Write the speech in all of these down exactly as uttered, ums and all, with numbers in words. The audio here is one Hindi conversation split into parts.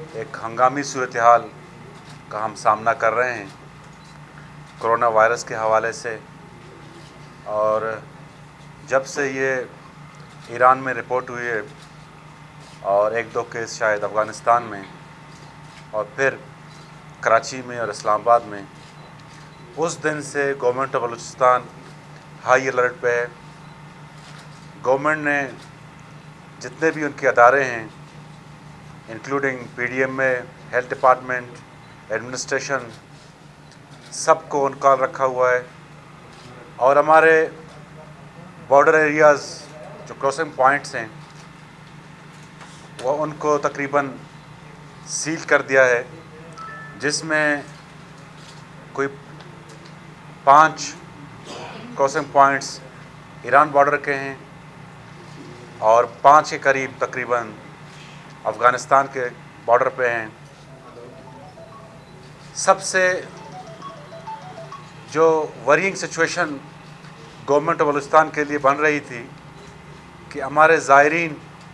एक हंगामी सूरत हाल का हम सामना कर रहे हैं कोरोना वायरस के हवाले से। और जब से ये ईरान में रिपोर्ट हुई है और एक दो केस शायद अफ़गानिस्तान में और फिर कराची में और इस्लामाबाद में, उस दिन से government of Balochistan high alert पे है। गवर्नमेंट ने जितने भी उनके अदारे हैं including P D M A, health department, administration, सबको ऑन कॉल रखा हुआ है। और हमारे बॉर्डर एरियाज़ जो क्रॉसिंग पॉइंट्स हैं वो उनको तकरीबन सील कर दिया है, जिसमें कोई पाँच क्रॉसिंग पॉइंट्स ईरान बॉर्डर के हैं और पाँच के करीब तकरीबन अफ़गानिस्तान के बॉर्डर पे हैं। सबसे जो worrying situation government of Balochistan के लिए बन रही थी कि हमारे ज़ायरीन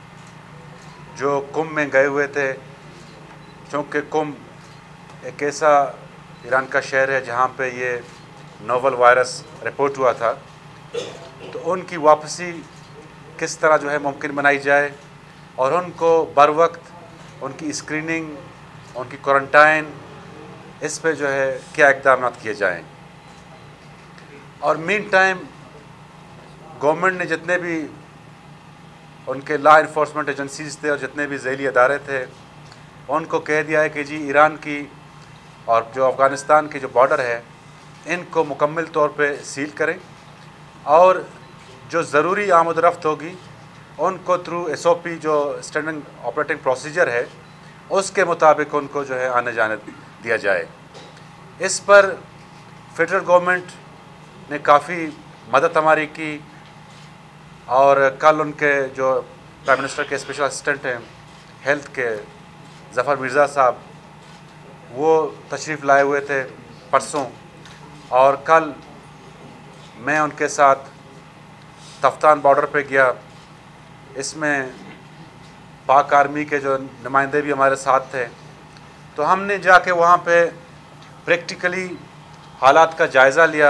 जो कुंभ में गए हुए थे, क्योंकि कुंभ एक ऐसा ईरान का शहर है जहाँ पे ये नोवल वायरस रिपोर्ट हुआ था, तो उनकी वापसी किस तरह जो है मुमकिन बनाई जाए और उनको बर वक्त उनकी स्क्रीनिंग, उनकी क्वारंटाइन, इस पे जो है क्या इक़दाम किए जाएं। और मीन टाइम गवर्नमेंट ने जितने भी उनके लॉ इन्फोर्समेंट एजेंसीज़ थे और जितने भी ज़ैली अदारे थे उनको कह दिया है कि जी ईरान की और जो अफ़गानिस्तान की जो बॉर्डर है इनको मुकम्मल तौर पे सील करें और जो ज़रूरी आमद-ओ-रफ़्त होगी उनको थ्रू एस ओ पी जो स्टैंडर्ड ऑपरेटिंग प्रोसीजर है उसके मुताबिक उनको जो है आने जाने दिया जाए। इस पर फेडरल गवर्नमेंट ने काफ़ी मदद हमारी की और कल उनके जो प्राइम मिनिस्टर के स्पेशल असिस्टेंट हैं हेल्थ के ज़फ़र मिर्ज़ा साहब, वो तशरीफ़ लाए हुए थे परसों, और कल मैं उनके साथ तफ्तान बॉर्डर पे गया। इसमें पाक आर्मी के जो नुमाइंदे भी हमारे साथ थे, तो हमने जाके वहाँ पे प्रैक्टिकली हालात का जायज़ा लिया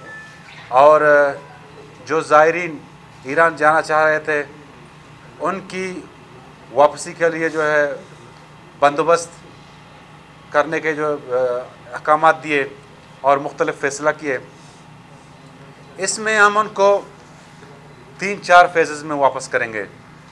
और जो ज़ायरीन ईरान जाना चाह रहे थे उनकी वापसी के लिए जो है बंदोबस्त करने के जो अहकामात दिए और मुख्तलिफ़ फ़ैसला किए। इसमें हम उनको तीन चार फेजेज़ में वापस करेंगे।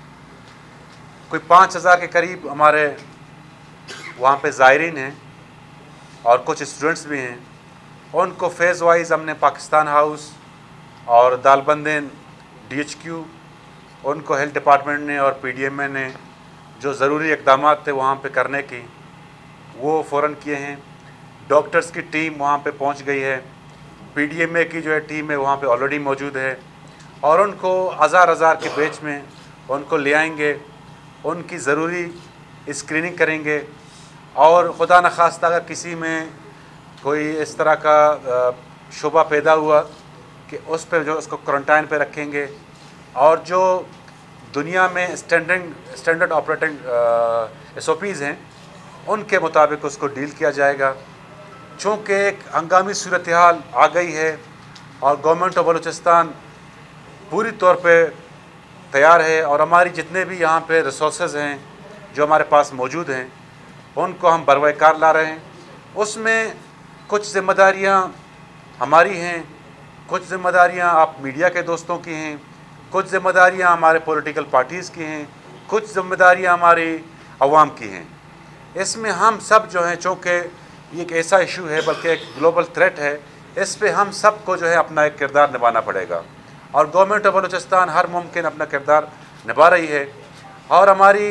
कोई पाँच हज़ार के करीब हमारे वहाँ पे ज़ायरीन हैं और कुछ स्टूडेंट्स भी हैं। उनको फ़ेज़ वाइज हमने पाकिस्तान हाउस और दालबंदेन डी एच क्यू, उनको हेल्थ डिपार्टमेंट ने और पी डी एम ए ने जो ज़रूरी इक़दाम थे वहाँ पे करने की, वो फ़ौरन किए हैं। डॉक्टर्स की टीम वहाँ पे पहुँच गई है, पी डी एम ए की जो है टीम है वहाँ पे ऑलरेडी मौजूद है और उनको हज़ार हज़ार के बैच में उनको ले आएंगे, उनकी ज़रूरी स्क्रीनिंग करेंगे और खुदा न खास्ता अगर किसी में कोई इस तरह का शुबा पैदा हुआ कि उस पर जो उसको क्वारंटाइन पे रखेंगे और जो दुनिया में standard standard operating S O Ps हैं उनके मुताबिक उसको डील किया जाएगा। चूँकि एक हंगामी सूरत हाल आ गई है और गवर्नमेंट ऑफ बलूचिस्तान पूरी तौर पे तैयार है और हमारी जितने भी यहाँ पे रिसोर्सेज हैं जो हमारे पास मौजूद हैं उनको हम बरवकार ला रहे हैं। उसमें कुछ ज़िम्मेदारियाँ हमारी हैं, कुछ ज़िम्मेदारियाँ आप मीडिया के दोस्तों की हैं, कुछ ज़िम्मेदारियाँ हमारे पॉलिटिकल पार्टीज़ की हैं, कुछ ज़िम्मेदारियाँ हमारी अवाम की हैं। इसमें हम सब जो हैं, चूँकि ये एक ऐसा इशू है बल्कि एक ग्लोबल थ्रेट है, इस पे हम सब को जो है अपना एक किरदार निभाना पड़ेगा और गवर्नमेंट ऑफ बलूचिस्तान हर मुमकिन अपना किरदार निभा रही है। और हमारी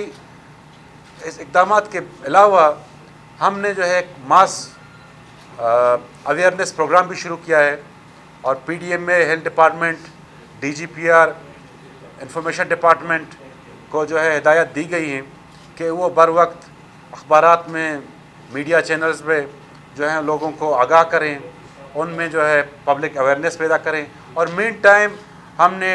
इस इक़दाम के अलावा हमने जो है एक मास अवेयरनेस प्रोग्राम भी शुरू किया है और P D M A, health department, D G P R, information department को जो है हिदायत दी गई है कि वो बर वक्त अखबारात में, मीडिया चैनल्स पे जो है लोगों को आगाह करें, उनमें जो है पब्लिक अवेयरनेस पैदा करें। और मेन टाइम हमने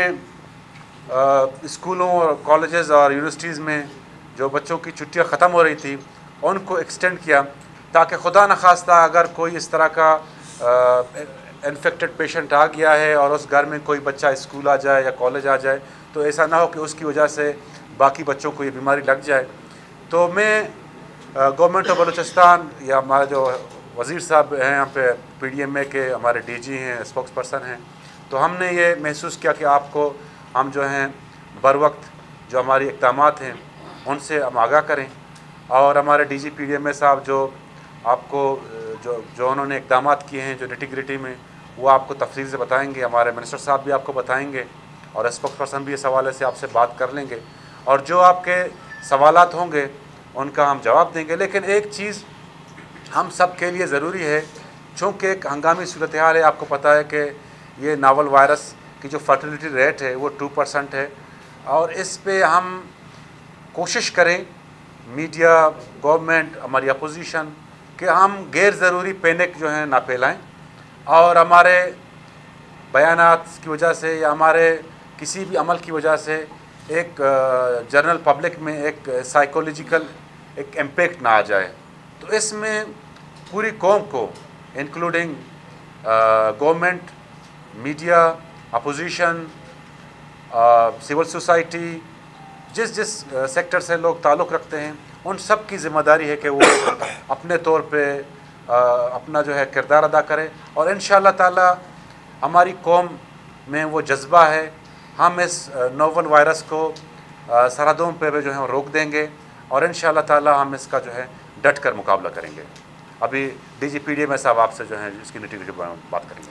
स्कूलों और कॉलेजेस और यूनिवर्सिटीज़ में जो बच्चों की छुट्टियां ख़त्म हो रही थी उनको एक्सटेंड किया, ताकि खुदा न खास्ता अगर कोई इस तरह का इन्फेक्टेड पेशेंट आ गया है और उस घर में कोई बच्चा स्कूल आ जाए या कॉलेज आ जाए तो ऐसा ना हो कि उसकी वजह से बाकी बच्चों को ये बीमारी लग जाए। तो मैं गवर्नमेंट ऑफ बलूचिस्तान या हमारे जो वज़ीर साहब हैं यहाँ पे पी डी एम ए के, हमारे डी जी हैं, स्पोक्स पर्सन हैं, तो हमने ये महसूस किया कि आपको हम जो हैं बर वक्त जो हमारी इक़दाम हैं उनसे हम आगाह करें। और हमारे D G P D M A साहब जो आपको जो जो उन्होंने इक़दाम किए हैं जो निटी-ग्रिटी में, वो आपको तफसील से बताएंगे। हमारे मिनिस्टर साहब भी आपको बताएंगे और स्पोक्स पर्सन भी इस हवाले से आपसे बात कर लेंगे और जो आपके सवालात होंगे उनका हम जवाब देंगे। लेकिन एक चीज़ हम सब के लिए ज़रूरी है, चूँकि एक हंगामी सूरत हाल है, आपको पता है कि ये नावल वायरस की जो फर्टिलिटी रेट है वो टू परसेंट है और इस पे हम कोशिश करें, मीडिया, गवर्नमेंट, हमारी अपोजिशन, कि हम गैर ज़रूरी पैनिक जो है ना फैलाएँ और हमारे बयानात की वजह से या हमारे किसी भी अमल की वजह से एक जनरल पब्लिक में एक साइकोलॉजिकल एक इम्पैक्ट ना आ जाए। तो इसमें पूरी कौम को including government, media, opposition, civil society, जिस जिस सेक्टर से लोग ताल्लुक़ रखते हैं, उन सब की ज़िम्मेदारी है कि वो अपने तौर पे आ, अपना जो है किरदार अदा करें और इंशाअल्लाह ताला हमारी कौम में वो जज्बा है, हम इस नोवल वायरस को सरहदों पे जो है रोक देंगे और इंशाअल्लाह ताला हम इसका जो है डट कर मुकाबला करेंगे। अभी D G P D M A साहब आपसे जो है इसकी निटी-ग्रिटी बात करेंगे।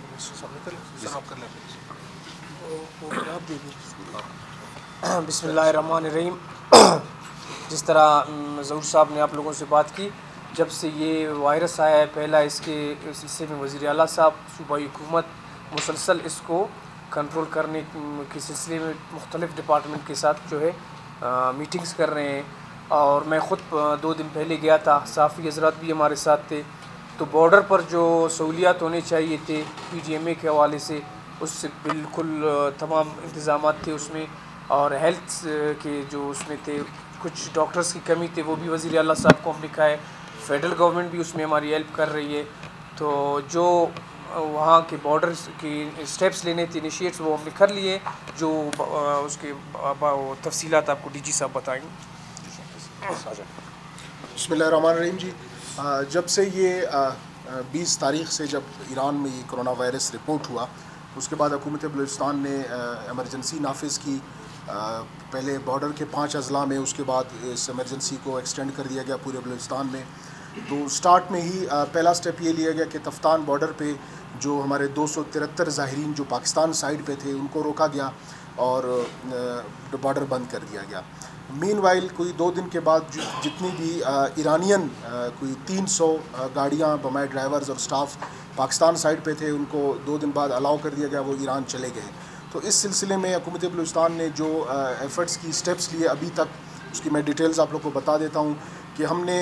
बिस्मिल्लाहिर्रहमानिर्रहीम। जिस तरह ज़हूर साहब ने आप लोगों से बात की, जब से ये वायरस आया है, पहला इसके सिलसिले में वज़ीर आला साहब सूबाई हुकूमत मुसलसल इसको कंट्रोल करने के सिलसिले में मुख्तलिफ़ डिपार्टमेंट के साथ जो है आ, मीटिंग्स कर रहे हैं और मैं ख़ुद दो दिन पहले गया था, साफ़ी हज़रात भी हमारे साथ थे। तो बॉर्डर पर जो सहूलियात होने चाहिए थे पी डी एम ए के हवाले से, उससे बिल्कुल तमाम इंतज़ाम थे उसमें और हेल्थ के जो उसमें थे, कुछ डॉक्टर्स की कमी थी, वो भी वज़ीर आला साहब को हम लिखा है। फेडरल गवर्नमेंट भी उसमें हमारी हेल्प कर रही है। तो जो वहाँ के बॉर्डर की स्टेप्स लेने थे, इनिशिएट्स, वो हमने कर लिए। जो उसके तफसीलात आपको डी जी साहब बताएंगे। बिस्मिल्लाहिर्रहमानिर्रहीम जी, जब से ये बीस तारीख़ से जब ईरान में ये कोरोना वायरस रिपोर्ट हुआ, उसके बाद हुकूमत बलूचिस्तान ने एमरजेंसी नाफिज की। पहले बॉर्डर के पाँच अज़ला में, उसके बाद इस एमरजेंसी को एक्सटेंड कर दिया गया पूरे बलूचिस्तान में। तो स्टार्ट में ही पहला स्टेप ये लिया गया कि तफ्तान बॉर्डर पे जो हमारे दो सौ तिहत्तर ज़ाहिरीन जो पाकिस्तान साइड पे थे उनको रोका गया और बॉर्डर बंद कर दिया गया। मीनवाइल कोई दो दिन के बाद जितनी भी ईरानियन कोई तीन सौ गाड़ियाँ बमाए ड्राइवर्स और स्टाफ पाकिस्तान साइड पे थे, उनको दो दिन बाद अलाउ कर दिया गया, वो ईरान चले गए। तो इस सिलसिले में हुकूमत बलूचिस्तान ने जो एफ़र्ट्स की, स्टेप्स लिए अभी तक, उसकी मैं डिटेल्स आप लोग को बता देता हूँ कि हमने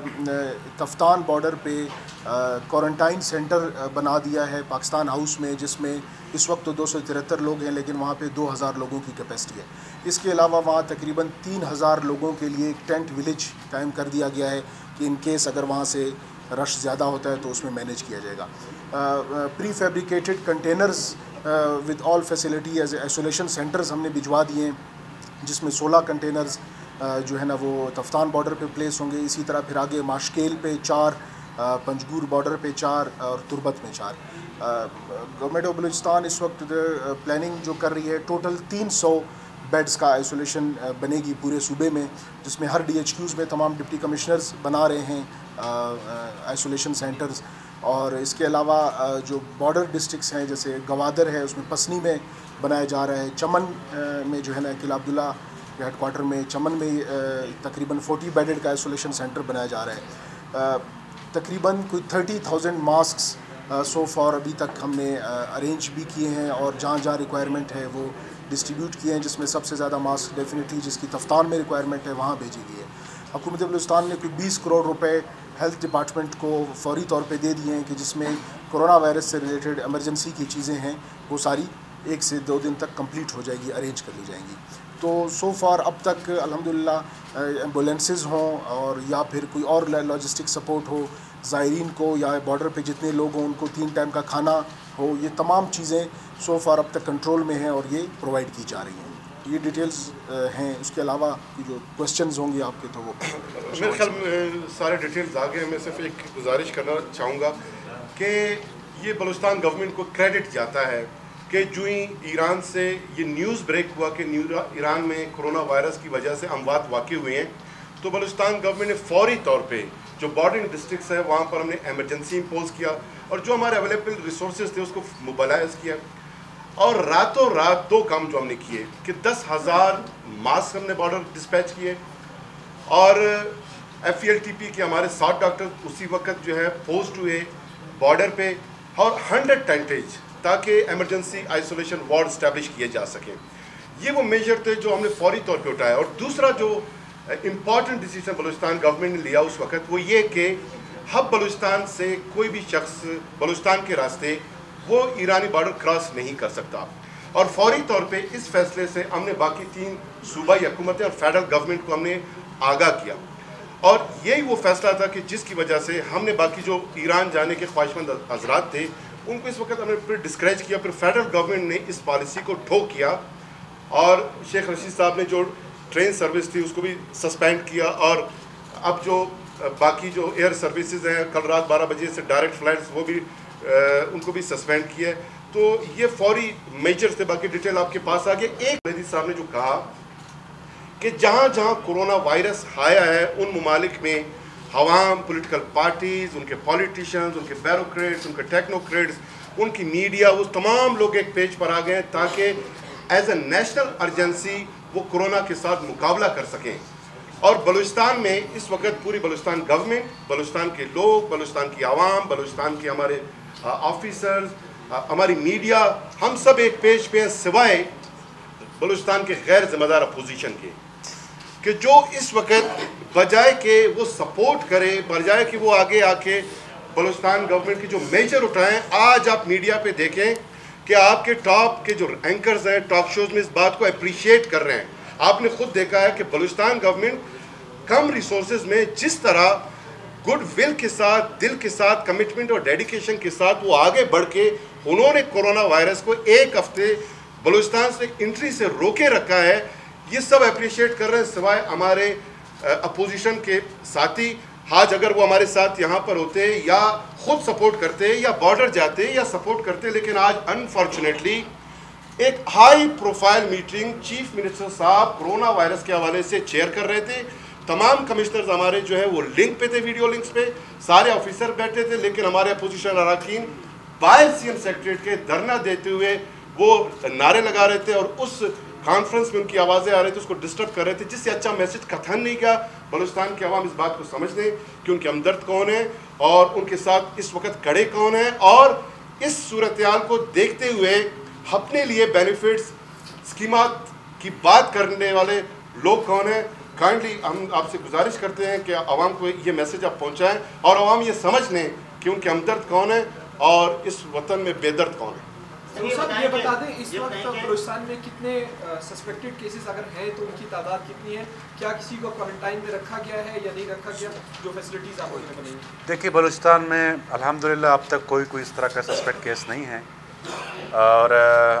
तफ्तान बॉर्डर पे क्वारंटाइन सेंटर बना दिया है पाकिस्तान हाउस में, जिसमें इस वक्त तो दो सौ तिहत्तर लोग हैं, लेकिन वहाँ पे दो हज़ार लोगों की कैपेसिटी है। इसके अलावा वहाँ तकरीबन तीन हज़ार लोगों के लिए एक टेंट विलेज कायम कर दिया गया है कि इन केस अगर वहाँ से रश ज़्यादा होता है तो उसमें मैनेज किया जाएगा। Prefabricated containers with all facility as isolation centres हमने भिजवा दिए हैं, जिसमें सोलह कंटेनर्स जो है ना वो तफ्तान बॉर्डर पे प्लेस होंगे। इसी तरह फिर आगे माशकेल पे चार, पंजगूर बॉर्डर पे चार और तुरबत में चार। गवर्नमेंट ऑफ बलूचिस्तान इस वक्त प्लानिंग जो कर रही है, टोटल तीन सौ बेड्स का आइसोलेशन बनेगी पूरे सूबे में, जिसमें हर डी एच क्यूज़ में तमाम डिप्टी कमिश्नर्स बना रहे हैं आइसोलेशन सेंटर्स। और इसके अलावा जो बॉर्डर डिस्ट्रिक्ट्स हैं जैसे गवादर है, उसमें पसनी में बनाया जा रहा है। चमन में जो है ना किला अब्दुल्ला हेड क्वार्टर में चमन में तकरीबन चालीस बेडेड का आइसोलेशन सेंटर बनाया जा रहा है। तकरीबन कोई तीस हज़ार मास्क सो फॉर अभी तक हमने अरेंज भी किए हैं और जहाँ जहाँ रिक्वायरमेंट है वो डिस्ट्रीब्यूट किए हैं, जिसमें सबसे ज़्यादा मास्क डेफिनेटली जिसकी तफ्तान में रिक्वायरमेंट है वहाँ भेजी गई है। हुकूमत बलूचिस्तान ने कोई बीस करोड़ रुपए हेल्थ डिपार्टमेंट को फौरी तौर पे दे दिए हैं कि जिसमें कोरोना वायरस से रिलेटेड एमरजेंसी की चीज़ें हैं वो सारी एक से दो दिन तक कंप्लीट हो जाएगी, अरेंज कर ली जाएंगी। तो सो फार अब तक अल्हम्दुलिल्लाह एम्बुलेंसेस हों और या फिर कोई और लॉजिस्टिक सपोर्ट हो ज़ायरीन को, या बॉर्डर पे जितने लोग हों उनको तीन टाइम का खाना हो, ये तमाम चीज़ें सो फार अब तक कंट्रोल में हैं और ये प्रोवाइड की जा रही हैं। ये डिटेल्स हैं। उसके अलावा जो क्वेश्चंस होंगे आपके तो वो मेरे ख्याल में सारे डिटेल्स आ गए। मैं सिर्फ एक गुजारिश करना चाहूँगा कि ये बलूचिस्तान गवर्नमेंट को क्रेडिट जाता है कि जो ही ईरान से ये न्यूज़ ब्रेक हुआ कि ईरान में कोरोना वायरस की वजह से अमवात वाक़ई हुए हैं, तो बलूचिस्तान गवर्नमेंट ने फौरी तौर पे जो बॉर्डरिंग डिस्ट्रिक्ट्स है वहाँ पर हमने एमरजेंसी इम्पोज किया और जो हमारे अवेलेबल रिसोर्सेज थे उसको मोबालाइज किया और रातों रात दो काम जो हमने किए कि दस हज़ार मास्क हमने बॉर्डर डिस्पैच किए और F E L T P के हमारे सात डॉक्टर उसी वक्त जो है पोस्ट हुए बॉर्डर पे और हंड्रेड टेंटेज ताकि एमरजेंसी आइसोलेशन वार्ड इस्टेब्लिश किए जा सकें। ये वो मेजर थे जो हमने फौरी तौर पे उठाया। और दूसरा जो इम्पॉर्टेंट डिसीजन बलूचिस्तान गवर्नमेंट ने लिया उस वक्त वो ये कि हब बलूचिस्तान से कोई भी शख्स बलूचिस्तान के रास्ते वो ईरानी बॉर्डर क्रॉस नहीं कर सकता। और फौरी तौर पे इस फैसले से हमने बाकी तीन सूबाई हुकूमतें और फेडरल गवर्नमेंट को हमने आगाह किया और यही वो फैसला था कि जिसकी वजह से हमने बाकी जो ईरान जाने के ख्वाहिशमंद हजरात थे उनको इस वक्त हमने फिर डिस्करेज किया। फिर फेडरल गवर्नमेंट ने इस पॉलिसी को ठोक किया और शेख रशीद साहब ने जो ट्रेन सर्विस थी उसको भी सस्पेंड किया और अब जो बाकी जो एयर सर्विसेज हैं कल रात बारह बजे से डायरेक्ट फ्लाइट्स वो भी आ, उनको भी सस्पेंड किया। तो ये फौरी मेजर्स थे। बाकी डिटेल आपके पास आ गया। एक रशीद साहब ने जो कहा कि जहाँ जहाँ कोरोना वायरस आया है उन ममालिक में हवाम पॉलिटिकल पार्टीज़, उनके पॉलिटिशियंस, उनके ब्यूरोक्रेट्स, उनके टेक्नोक्रेट्स, उनकी मीडिया, वो तमाम लोग एक पेज पर आ गए ताकि एज ए नेशनल अर्जेंसी वो कोरोना के साथ मुकाबला कर सकें। और बलूचिस्तान में इस वक्त पूरी बलूचिस्तान गवर्नमेंट, बलूचिस्तान के लोग, बलूचिस्तान की आवाम, बलूचिस्तान के हमारे ऑफिसर्स, हमारी मीडिया, हम सब एक पेज पे हैं सिवाय बलूचिस्तान के गैर जिम्मेदार अपोजिशन के कि जो इस वक्त बजाय कि वो सपोर्ट करे, बजाय कि वो आगे आके बलूचिस्तान गवर्नमेंट की जो मेजर उठाएं। आज आप मीडिया पे देखें कि आपके टॉप के जो एंकर्स हैं टॉक शोज में इस बात को अप्रिशिएट कर रहे हैं। आपने खुद देखा है कि बलूचिस्तान गवर्नमेंट कम रिसोर्सेज में जिस तरह गुड विल के साथ, दिल के साथ, कमिटमेंट और डेडिकेशन के साथ वो आगे बढ़ के उन्होंने कोरोना वायरस को एक हफ्ते बलूचिस्तान से एंट्री से रोके रखा है, ये सब अप्रिशिएट कर रहे हैं सिवाय हमारे अपोजिशन के साथी। आज अगर वो हमारे साथ यहाँ पर होते या खुद सपोर्ट करते या बॉर्डर जाते या सपोर्ट करते, लेकिन आज अनफॉर्चुनेटली एक high profile meeting chief minister साहब कोरोना वायरस के हवाले से चेयर कर रहे थे। तमाम कमिश्नर्स हमारे जो है वो लिंक पे थे, वीडियो लिंक्स पे, सारे ऑफिसर बैठे थे, लेकिन हमारे अपोजिशन अरकान बाहर सी एम सेक्रेटरीट के धरना देते हुए वो नारे लगा रहे थे और उस कॉन्फ्रेंस में उनकी आवाज़ें आ रही थी, उसको डिस्टर्ब कर रहे थे, जिससे अच्छा मैसेज कथन नहीं किया। बलूचिस्तान के अवाम इस बात को समझ लें कि उनके हमदर्द कौन है और उनके साथ इस वक्त खड़े कौन है और इस सूरत हाल को देखते हुए अपने लिए बेनिफिट्स स्कीमात की बात करने वाले लोग कौन हैं। काइंडली हम आपसे गुजारिश करते हैं कि आवाम को ये मैसेज आप पहुँचाएँ और आवाम ये समझ लें कि उनके हमदर्द कौन है और इस वतन में बेदर्द कौन है। ये, ये बता दें इस वक्त बलूचिस्तान में कितने सस्पेक्टेड केसेस अगर हैं तो उनकी तादाद कितनी है, क्या किसी को क्वारंटाइन में रखा गया है या नहीं रखा गया, जो फैसिलिटीज़ आप उन्हें बनाएंगे? देखिए, बलूचिस्तान में अल्हम्दुलिल्लाह अब तक कोई कोई इस तरह का सस्पेक्ट केस नहीं है और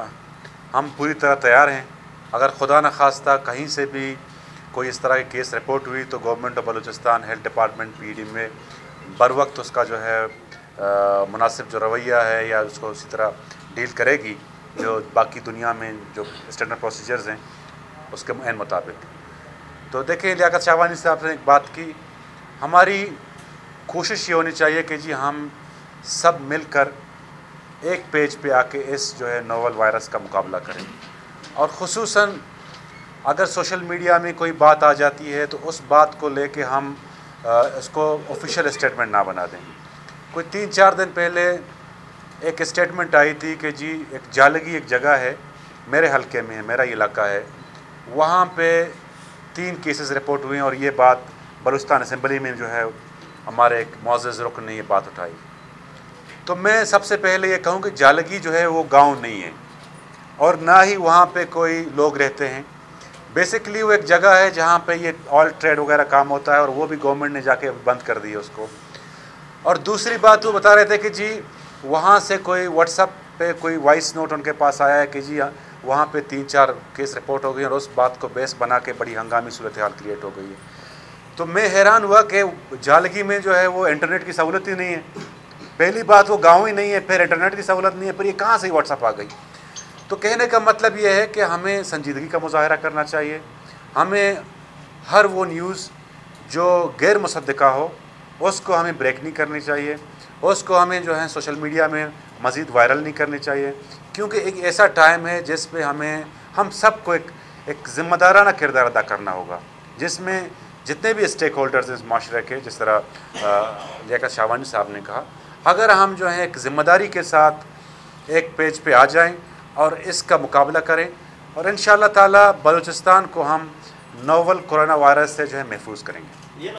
हम पूरी तरह तैयार हैं। अगर खुदा न खास्ता कहीं से भी कोई इस तरह की केस रिपोर्ट हुई तो government of Balochistan, health department, P D M A बर वक्त उसका जो है मुनासिब जो रवैया है या उसको उसी तरह डील करेगी जो बाकी दुनिया में जो स्टैंडर्ड प्रोसीजर्स हैं उसके एन मुताबिक। तो देखिए, लियाकत शाहवानी साहब ने एक बात की, हमारी कोशिश ये होनी चाहिए कि जी हम सब मिलकर एक पेज पे आके इस जो है नोवल वायरस का मुकाबला करें और ख़ुसूसन अगर सोशल मीडिया में कोई बात आ जाती है तो उस बात को लेके हम इसको ऑफिशियल स्टेटमेंट ना बना दें। कोई तीन चार दिन पहले एक स्टेटमेंट आई थी कि जी एक जालगी एक जगह है मेरे हलके में है, मेरा इलाका है, वहाँ पे तीन केसेस रिपोर्ट हुए और ये बात बलूचिस्तान असेंबली में जो है हमारे एक मुअज़्ज़ज़ रुकन ने ये बात उठाई। तो मैं सबसे पहले ये कहूँ कि जालगी जो है वो गांव नहीं है और ना ही वहाँ पे कोई लोग रहते हैं। बेसिकली वो एक जगह है जहाँ पे ये ऑल ट्रेड वगैरह काम होता है और वो भी गवर्नमेंट ने जाके बंद कर दी है उसको। और दूसरी बात वो बता रहे थे कि जी वहाँ से कोई व्हाट्सएप पे कोई वॉइस नोट उनके पास आया है कि जी वहाँ पे तीन चार केस रिपोर्ट हो गई और उस बात को बेस बना के बड़ी हंगामी सूरत हाल क्रिएट हो गई है। तो मैं हैरान हुआ कि जालगी में जो है वो इंटरनेट की सहूलत ही नहीं है। पहली बात वो गाँव ही नहीं है, फिर इंटरनेट की सहूलत नहीं है, फिर ये कहाँ से व्हाट्सएप आ गई। तो कहने का मतलब ये है कि हमें संजीदगी का मुजाहरा करना चाहिए। हमें हर वो न्यूज़ जो गैर मुसद्दका हो उसको हमें ब्रेक नहीं करनी चाहिए, उसको हमें जो है सोशल मीडिया में मज़ीद वायरल नहीं करनी चाहिए, क्योंकि एक ऐसा टाइम है जिस पे हमें हम सबको एक एक ज़िम्मेदाराना किरदार अदा करना होगा, जिसमें जितने भी स्टेक होल्डर्स इस माशरे के, जिस तरह लियाकत शाहवानी साहब ने कहा, अगर हम जो है एक ज़िम्मेदारी के साथ एक पेज पे आ जाएं और इसका मुकाबला करें और इंशाअल्लाह ताला बलूचिस्तान को हम नोवल कोरोना वायरस से जो है महफूज करेंगे।